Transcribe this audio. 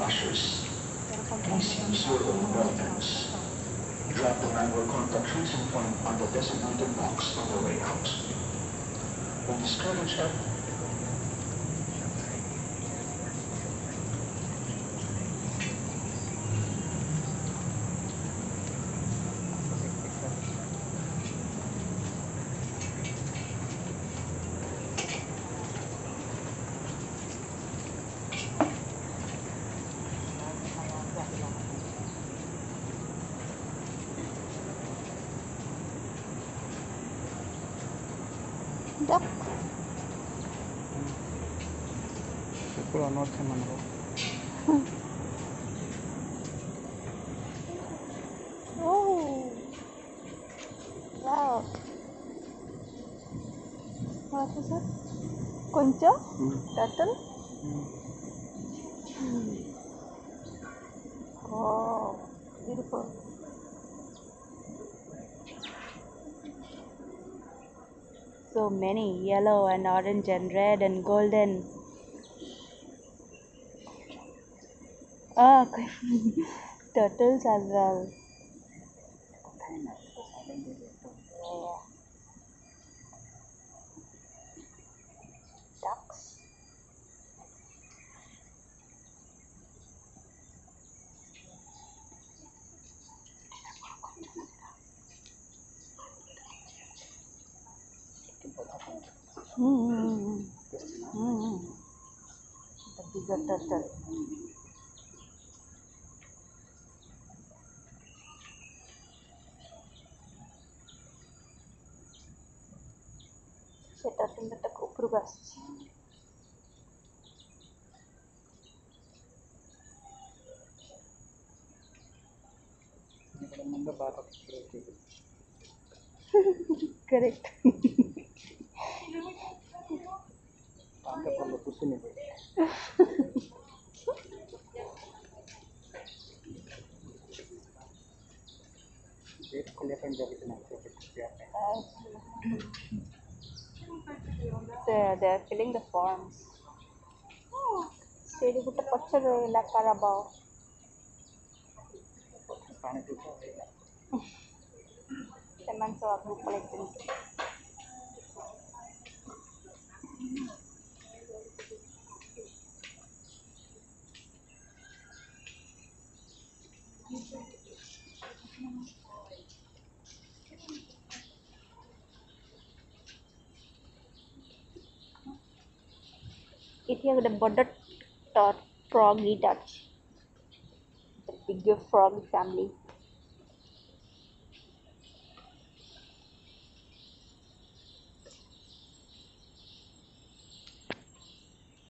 ushers. Please use your own weapons. Drop the manual contact tracing point on the designated box on the way out. When the scanner check, duck. Puro norte mango. Oh, wow. What is it? Concha? Turtle? Oh, beautiful. So many, yellow and orange and red and golden. Ah, turtles as well. Yeah. Ducks. Mm. Mm. The bigger turtle. সে টার্টলটা উপরକୁ আসছে correct they're filling the forms ସେଇଠି ଗୋଟେ ପଛରେ ରହିଲା କାରାବାଓ ସେମାନେ ସବୁ ଆଗକୁ ପଳେଇଛନ୍ତି ଏଠି ଗୋଟେ ବଡ଼ frog eater ଅଛି the bigger frog family